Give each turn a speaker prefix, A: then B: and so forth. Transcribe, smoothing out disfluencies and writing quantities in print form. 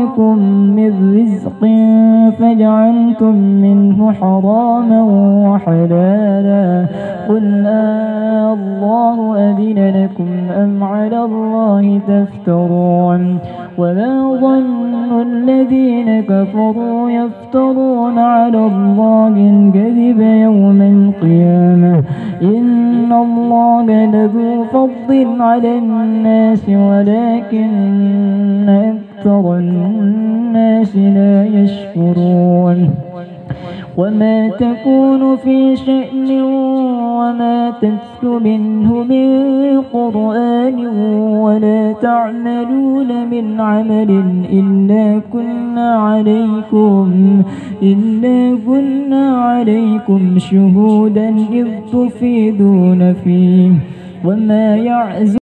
A: رزقناكم من رزق فجعلتم منه حراما وحلالا قل الله أذن لكم أم على الله تفترون وما ظن الذين كفروا يفترون على الله الكذب يوم القيامة إن الله لذو فضل على الناس ولكن أكثر الناس لا يشكرون وما تكون في شأن وما تتلو منه من قرآن ولا تعملون من عمل إلا كنا عليكم شهودا إذ تفيدون فيه وما يعزب